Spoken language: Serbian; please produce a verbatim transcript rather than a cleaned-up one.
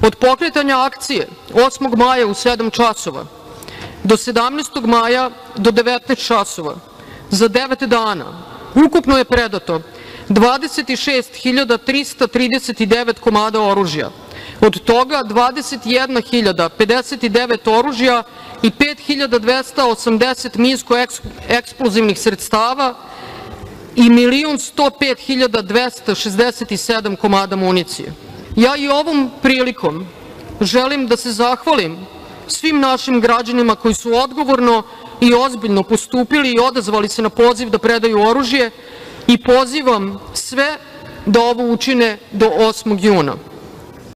Od pokretanja akcije osmog maja u sedam časova do sedamnaestog maja do devetnaest časova, za devet dana, ukupno je predato dvadeset šest hiljada trista trideset devet komada oružja, od toga dvadeset jedna hiljada pedeset devet oružja i pet hiljada dvesta osamdeset minsko-eksplozivnih sredstava i milion sto pet hiljada dvesta šezdeset sedam komada municije. Ja i ovom prilikom želim da se zahvalim svim našim građanima koji su odgovorno i ozbiljno postupili i odazvali se na poziv da predaju oružje i pozivam sve da ovo učine do osmog juna.